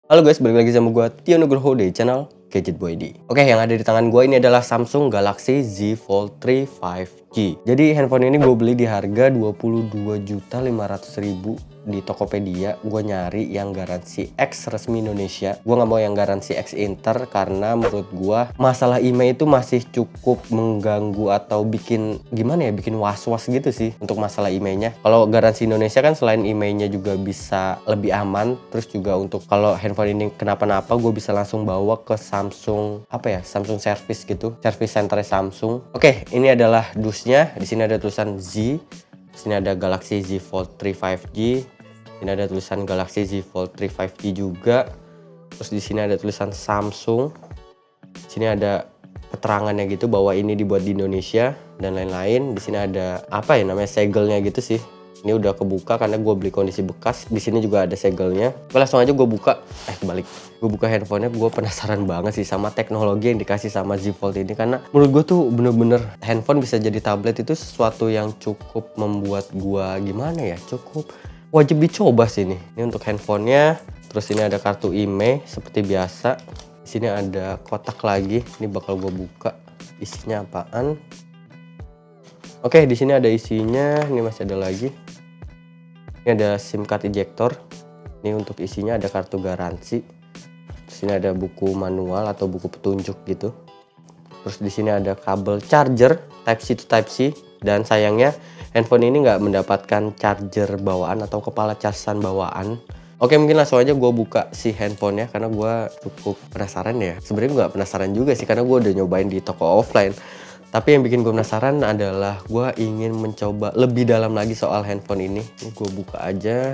Halo guys, balik lagi sama gue Tio Nugroho di channel Gadget Boy D. Oke, yang ada di tangan gue ini adalah Samsung Galaxy Z Fold 3 5G. Jadi handphone ini gue beli di harga 22.500.000 di Tokopedia. Gue nyari yang garansi X resmi Indonesia. Gue nggak mau yang garansi X Inter karena menurut gue masalah IMEI itu masih cukup mengganggu atau bikin gimana ya, bikin was-was gitu sih untuk masalah IMEI-nya. Kalau garansi Indonesia kan selain IMEI-nya juga bisa lebih aman, terus juga untuk kalau handphone ini kenapa-napa gue bisa langsung bawa ke Samsung Samsung service gitu, service center Samsung. Oke, ini adalah dusnya. Di sini ada tulisan Z. Di sini ada Galaxy Z Fold 3 5G. Ini ada tulisan Galaxy Z Fold 3 5G juga. Terus di sini ada tulisan Samsung. Di sini ada keterangannya gitu bahwa ini dibuat di Indonesia dan lain-lain. Di sini ada namanya segelnya gitu sih. Ini udah kebuka karena gue beli kondisi bekas. Di sini juga ada segelnya. Gue langsung aja gue buka. Gue buka handphonenya. Gue penasaran banget sih sama teknologi yang dikasih sama Z Fold ini, karena menurut gue tuh bener-bener handphone bisa jadi tablet itu sesuatu yang cukup membuat gue cukup wajib dicoba sih ini. Ini untuk handphonenya. Terus ini ada kartu IMEI seperti biasa. Di sini ada kotak lagi. Ini bakal gue buka. Isinya apaan? Oke, di sini ada isinya. Ini masih ada lagi. Ini ada SIM card ejector. Ini untuk isinya ada kartu garansi. Terus ini ada buku manual atau buku petunjuk gitu. Terus di sini ada kabel charger Type C to Type C. Dan sayangnya handphone ini nggak mendapatkan charger bawaan atau kepala casan bawaan. Oke, mungkin langsung aja gue buka si handphonenya karena gue cukup penasaran ya. Sebenarnya gue nggak penasaran juga sih karena gue udah nyobain di toko offline. Tapi yang bikin gue penasaran adalah gue ingin mencoba lebih dalam lagi soal handphone ini. Ini gue buka aja.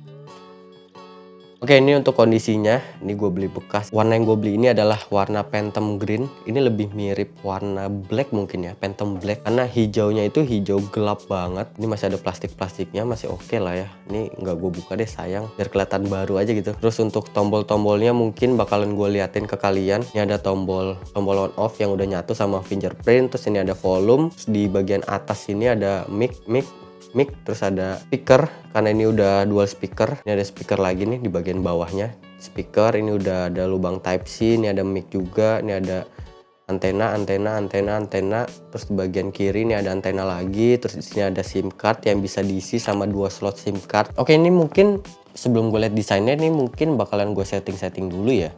Oke, ini untuk kondisinya. Ini gue beli bekas. Warna yang gue beli ini adalah warna Phantom Green. Ini lebih mirip warna black mungkin ya, Phantom Black. Karena hijaunya itu hijau gelap banget. Ini masih ada plastik-plastiknya, masih oke lah ya. Ini nggak gue buka deh, sayang. Biar kelihatan baru aja gitu. Terus untuk tombol-tombolnya mungkin bakalan gue liatin ke kalian. Ini ada tombol on off yang udah nyatu sama fingerprint. Terus ini ada volume. Terus di bagian atas ini ada mic, terus ada speaker karena ini udah dual speaker. Ini ada speaker lagi nih di bagian bawahnya. Speaker ini udah ada lubang Type C, ini ada mic juga, ini ada antena. Terus di bagian kiri ini ada antena lagi. Terus di sini ada SIM card yang bisa diisi sama 2 slot SIM card. Oke, ini mungkin sebelum gue lihat desainnya ini mungkin bakalan gue setting dulu ya.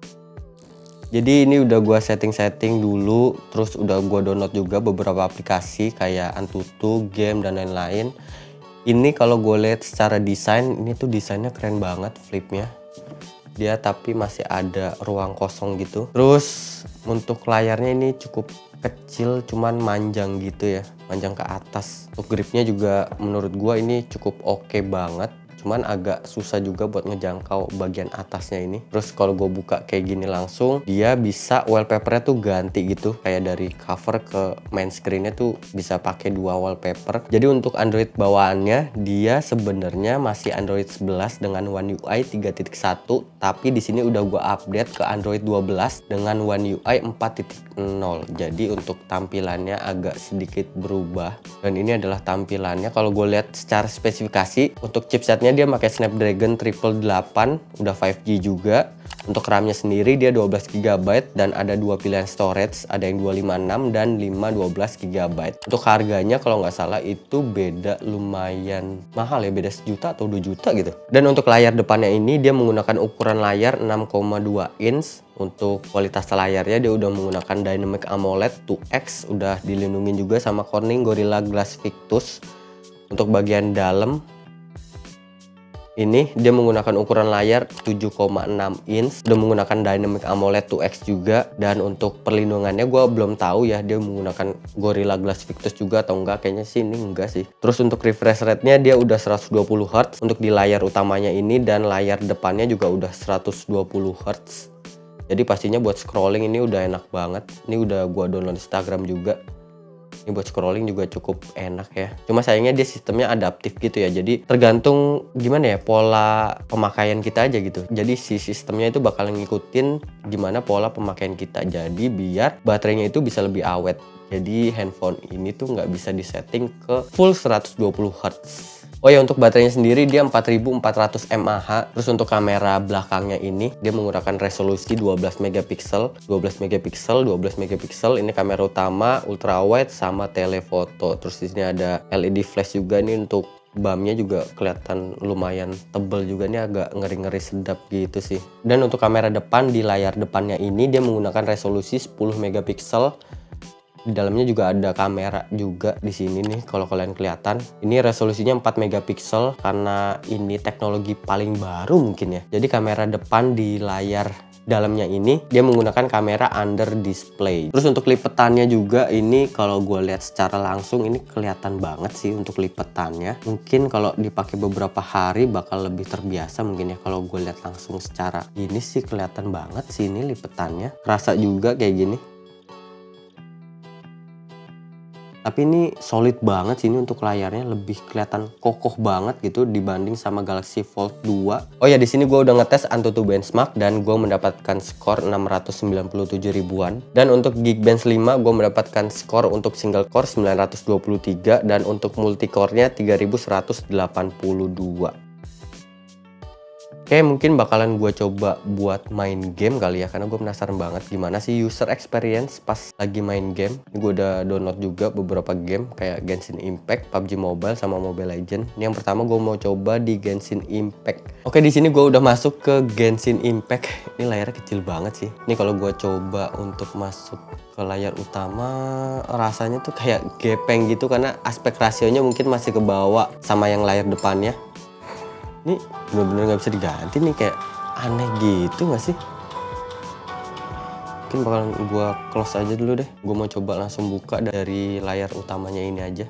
Jadi ini udah gua setting dulu, terus udah gua download juga beberapa aplikasi kayak Antutu, game dan lain-lain. Ini kalau gue lihat secara desain, ini tuh desainnya keren banget flipnya. Dia tapi masih ada ruang kosong gitu. Terus untuk layarnya ini cukup kecil, cuman manjang gitu ya, manjang ke atas. Untuk gripnya juga menurut gua ini cukup oke banget. Cuman agak susah juga buat ngejangkau bagian atasnya ini. Terus kalau gue buka kayak gini langsung, dia bisa wallpapernya tuh ganti gitu, kayak dari cover ke main screennya tuh bisa pakai 2 wallpaper. Jadi untuk Android bawaannya dia sebenarnya masih Android 11 dengan One UI 3.1, tapi di sini udah gue update ke Android 12 dengan One UI 4.0. Jadi untuk tampilannya agak sedikit berubah. Dan ini adalah tampilannya. Kalau gue lihat secara spesifikasi untuk chipsetnya dia pakai Snapdragon 888, udah 5G juga. Untuk RAM-nya sendiri dia 12 GB dan ada 2 pilihan storage, ada yang 256 dan 512 GB. Untuk harganya kalau nggak salah itu beda lumayan mahal ya, beda 1 juta atau 2 juta gitu. Dan untuk layar depannya ini dia menggunakan ukuran layar 6,2 inch. Untuk kualitas layarnya dia udah menggunakan Dynamic AMOLED 2X, udah dilindungi juga sama Corning Gorilla Glass Victus. Untuk bagian dalam ini dia menggunakan ukuran layar 7,6 inch, udah menggunakan Dynamic AMOLED 2X juga. Dan untuk perlindungannya gue belum tahu ya, dia menggunakan Gorilla Glass Victus juga atau enggak, kayaknya sih ini enggak sih. Terus untuk refresh rate-nya dia udah 120 Hz untuk di layar utamanya ini, dan layar depannya juga udah 120 Hz. Jadi pastinya buat scrolling ini udah enak banget. Ini udah gue download Instagram juga. Ini buat scrolling juga cukup enak ya. Cuma sayangnya dia sistemnya adaptif gitu ya. Jadi tergantung gimana ya pola pemakaian kita aja gitu. Jadi si sistemnya itu bakal ngikutin gimana pola pemakaian kita. Jadi biar baterainya itu bisa lebih awet. Jadi handphone ini tuh nggak bisa disetting ke full 120 Hz. Oh ya, untuk baterainya sendiri dia 4400 mAh. Terus untuk kamera belakangnya ini dia menggunakan resolusi 12 megapiksel, 12 megapiksel, 12 megapiksel. Ini kamera utama, ultrawide sama telefoto. Terus di sini ada LED flash juga nih, untuk bumnya juga kelihatan lumayan tebel juga nih, agak ngeri-ngeri sedap gitu sih. Dan untuk kamera depan, di layar depannya ini dia menggunakan resolusi 10 megapiksel. Di dalamnya juga ada kamera juga di sini nih, kalau kalian kelihatan. Ini resolusinya 4 megapiksel karena ini teknologi paling baru mungkin ya. Jadi kamera depan di layar dalamnya ini dia menggunakan kamera under display. Terus untuk lipetannya juga ini kalau gue lihat secara langsung ini kelihatan banget sih untuk lipetannya. Mungkin kalau dipakai beberapa hari bakal lebih terbiasa mungkin ya. Kalau gue lihat langsung secara ini sih kelihatan banget sih ini lipetannya. Kerasa juga kayak gini. Tapi ini solid banget sih, ini untuk layarnya lebih kelihatan kokoh banget gitu dibanding sama Galaxy Fold 2. Oh ya, di sini gue udah ngetes Antutu Benchmark dan gue mendapatkan skor 697 ribuan. Dan untuk Geekbench 5 gue mendapatkan skor untuk single core 923 dan untuk multicore-nya 3182. Oke, mungkin bakalan gue coba buat main game kali ya, karena gue penasaran banget gimana sih user experience pas lagi main game. Gue udah download juga beberapa game kayak Genshin Impact, PUBG Mobile, sama Mobile Legends. Ini yang pertama gue mau coba di Genshin Impact. Oke, di sini gue udah masuk ke Genshin Impact. Ini layarnya kecil banget sih. Ini kalau gue coba untuk masuk ke layar utama, rasanya tuh kayak gepeng gitu karena aspek rasionya mungkin masih kebawa sama yang layar depannya. Ini bener-bener nggak bisa diganti nih, kayak aneh gitu nggak sih? Mungkin bakalan gue close aja dulu deh. Gue mau coba langsung buka dari layar utamanya ini aja.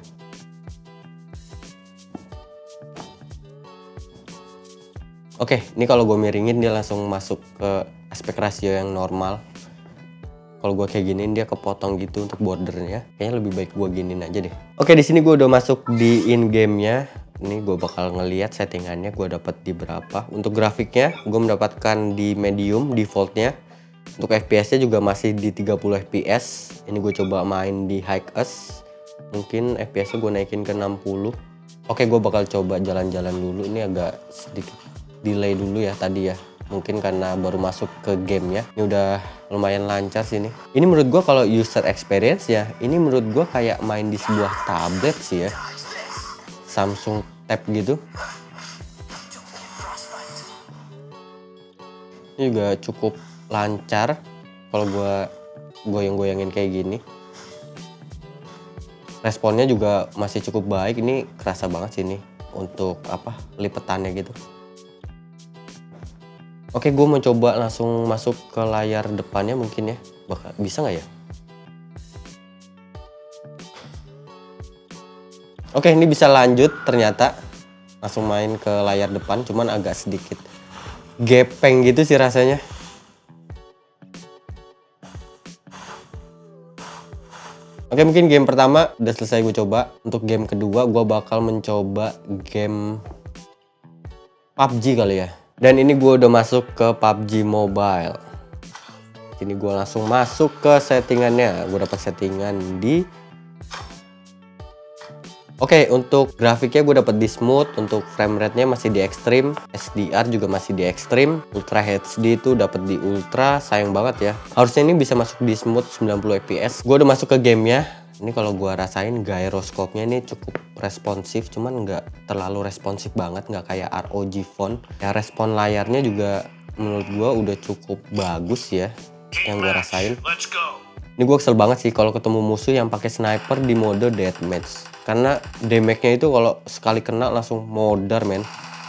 Oke, ini kalau gue miringin dia langsung masuk ke aspek rasio yang normal. Kalau gue kayak giniin dia kepotong gitu untuk bordernya. Kayaknya lebih baik gue giniin aja deh. Oke, di sini gue udah masuk di in-game-nya. Ini gue bakal ngeliat settingannya gue dapat di berapa. Untuk grafiknya gue mendapatkan di medium defaultnya. Untuk FPS-nya juga masih di 30 FPS. Ini gue coba main di high-est. Mungkin FPS-nya gue naikin ke 60. Oke, gue bakal coba jalan-jalan dulu. Ini agak sedikit delay dulu ya tadi ya. Mungkin karena baru masuk ke game ya. Ini udah lumayan lancar sih ini. Ini menurut gue kalau user experience ya, ini menurut gue kayak main di sebuah tablet sih ya. Samsung Tab gitu. Ini juga cukup lancar kalau gue goyang-goyangin kayak gini. Responnya juga masih cukup baik. Ini kerasa banget sih ini untuk apa, lipetannya gitu. Oke, gue mau coba langsung masuk ke layar depannya mungkin ya. Bisa nggak ya? Oke, ini bisa lanjut ternyata. Langsung main ke layar depan, cuman agak sedikit gepeng gitu sih rasanya. Oke, mungkin game pertama udah selesai gue coba. Untuk game kedua gue bakal mencoba game PUBG kali ya. Dan ini gue udah masuk ke PUBG Mobile. Ini gue langsung masuk ke settingannya. Gue dapat settingan di Oke, untuk grafiknya gue dapat di smooth, untuk frame rate-nya masih di ekstrim, SDR juga masih di ekstrim, Ultra HD itu dapat di ultra, sayang banget ya. Harusnya ini bisa masuk di smooth 90 fps. Gue udah masuk ke gamenya. Ini kalau gue rasain gyroscope-nya ini cukup responsif, cuman nggak terlalu responsif banget, nggak kayak ROG Phone. Ya, respon layarnya juga menurut gue udah cukup bagus ya, yang gue rasain. Ini gue kesel banget sih kalau ketemu musuh yang pakai sniper di mode deathmatch. Karena damage-nya itu kalau sekali kena langsung modar men.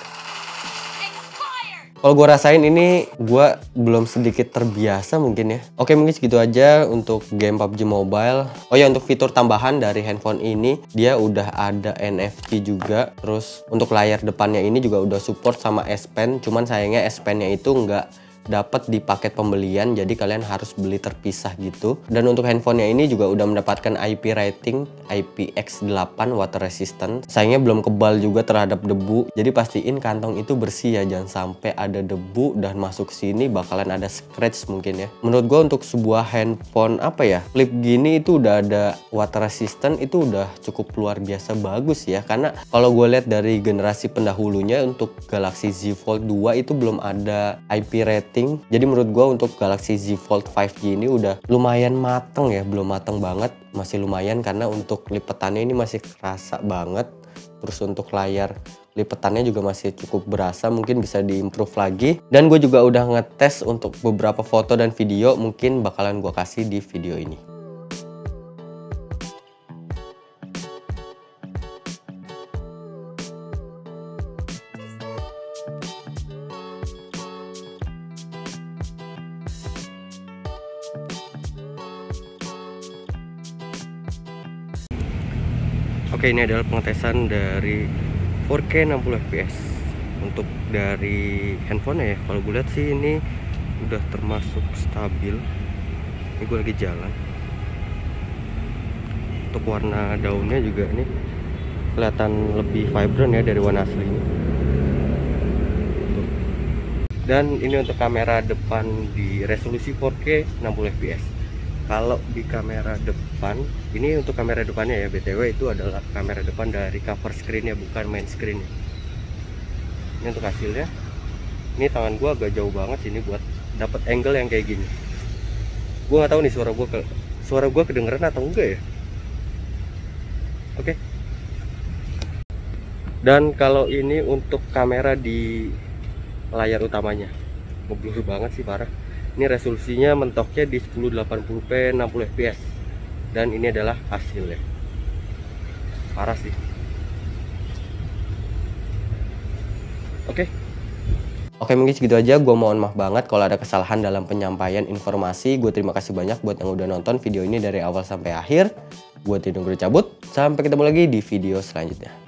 Kalau gue rasain ini gue belum sedikit terbiasa mungkin ya. Oke, mungkin segitu aja untuk game PUBG Mobile. Oh ya, untuk fitur tambahan dari handphone ini dia udah ada NFC juga. Terus untuk layar depannya ini juga udah support sama S Pen. Cuman sayangnya S Pen-nya itu nggak dapat di paket pembelian, jadi kalian harus beli terpisah gitu. Dan untuk handphonenya ini juga udah mendapatkan IP rating IPX8 water resistant. Sayangnya belum kebal juga terhadap debu, jadi pastiin kantong itu bersih ya, jangan sampai ada debu dan masuk sini bakalan ada scratch mungkin ya. Menurut gue untuk sebuah handphone apa ya, flip gini itu udah ada water resistant, itu udah cukup luar biasa bagus ya. Karena kalau gue lihat dari generasi pendahulunya untuk Galaxy Z Fold 2 itu belum ada IP rating. Jadi menurut gue untuk Galaxy Z Fold 5G ini udah lumayan mateng ya, belum mateng banget, masih lumayan karena untuk lipetannya ini masih kerasa banget. Terus untuk layar lipetannya juga masih cukup berasa, mungkin bisa diimprove lagi. Dan gue juga udah ngetes untuk beberapa foto dan video, mungkin bakalan gue kasih di video ini. Oke, ini adalah pengetesan dari 4K 60 fps untuk dari handphone ya. Kalau gue lihat sih ini udah termasuk stabil. Ini gue lagi jalan. Untuk warna daunnya juga ini kelihatan lebih vibrant ya dari warna aslinya. Dan ini untuk kamera depan di resolusi 4K 60 fps. Kalau di kamera depan, ini untuk kamera depannya ya, BTW itu adalah kamera depan dari cover screen-nya, bukan main screen -nya. Ini untuk hasilnya. Ini tangan gua agak jauh banget sini buat dapat angle yang kayak gini. Gua nggak tahu nih suara gua kedengeran atau enggak ya. Oke. Dan kalau ini untuk kamera di layar utamanya, ngeblur banget sih, parah. Ini resolusinya mentoknya di 1080p 60 fps. Dan ini adalah hasilnya. Parah sih. Oke, mungkin segitu aja. Gue mohon maaf banget kalau ada kesalahan dalam penyampaian informasi. Gue terima kasih banyak buat yang udah nonton video ini dari awal sampai akhir. Gue Tino cabut. Sampai ketemu lagi di video selanjutnya.